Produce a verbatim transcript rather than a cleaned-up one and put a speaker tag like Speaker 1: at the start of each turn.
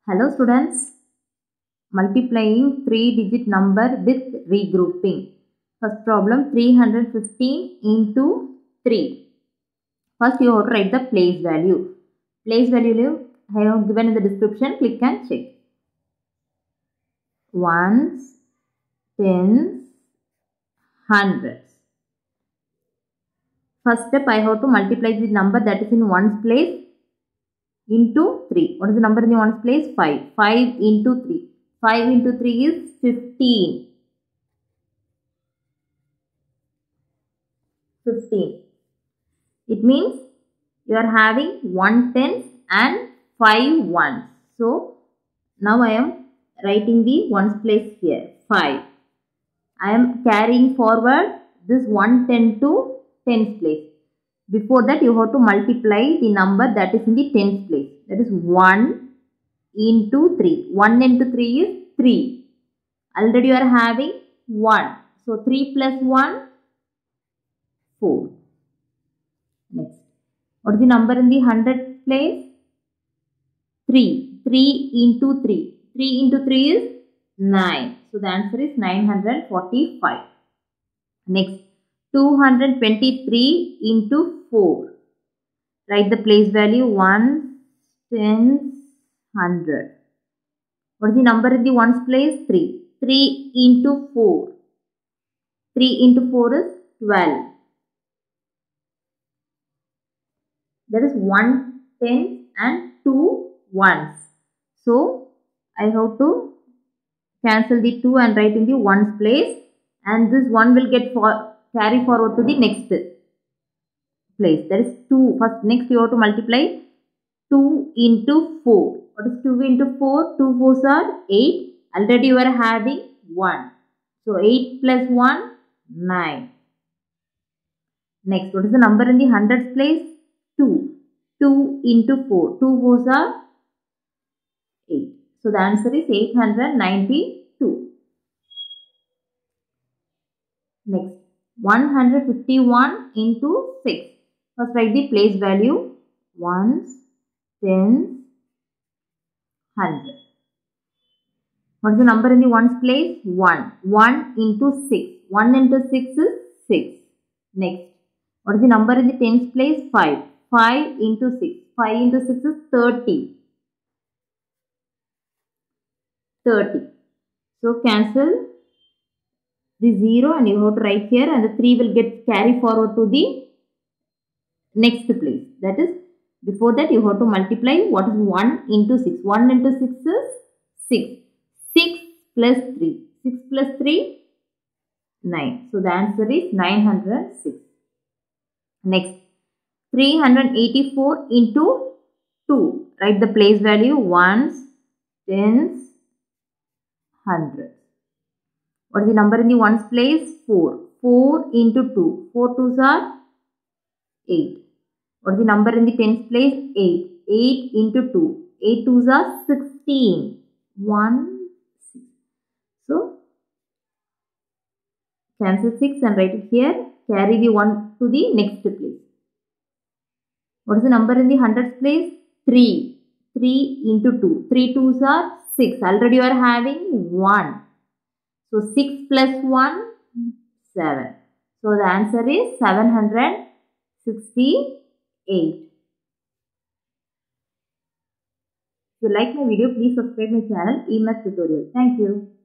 Speaker 1: Hello students, multiplying three digit number with regrouping. First problem, three hundred fifteen into three. First you have to write the place value. Place value I have given in the description, click and check. Ones, tens, hundreds. First step, I have to multiply the number that is in ones place into three. What is the number in the ones place? five. five into three. five into three is fifteen. fifteen. It means you are having one tens and five ones. So, now I am writing the ones place here. five. I am carrying forward this one ten to tens place. Before that, you have to multiply the number that is in the tens place. That is one into three. one into three is three. Already you are having one. So, three plus one, four. Next. What is the number in the hundred place? three. three into three. three into three is nine. So, the answer is nine hundred forty-five. Next. two hundred twenty-three into four. Write the place value ones, tens, hundred. What is the number in the ones place? three. three into four. three into four is twelve. There is one tens and two ones. So, I have to cancel the two and write in the ones place. And this one will get for carry forward to the next place. That is two. First, next you have to multiply two into four. What is two into four? two fours are eight. Already you are having one. So, eight plus one, nine. Next, what is the number in the hundreds place? two. two into four. two fours are eight. So, the answer is eight hundred ninety-two. Next, one hundred fifty-one into six. First, write the place value ones, tens, hundred. What is the number in the ones place? one. one into six. one into six is six. Next, what is the number in the tens place? five. five into six. five into six is thirty. thirty. So, cancel the zero and you have to write here, and the three will get carry forward to the next place. That is, before that you have to multiply what is one into six. one into six is six. six plus three. six plus three, nine. So, the answer is nine hundred six. Next, three hundred eighty-four into two. Write the place value ones, tens, hundreds. What is the number in the ones place? four. four into two. four twos are eight. What is the number in the tens place? eight. eight into two. eight twos are sixteen. one, six. So, cancel six and write it here. Carry the one to the next place. What is the number in the hundreds place? three. three into two. three twos are six. Already you are having one. So, six plus one, seven. So, the answer is seven hundred sixty-eight. If you like my video, please subscribe my channel, E M A T Tutorial. Thank you.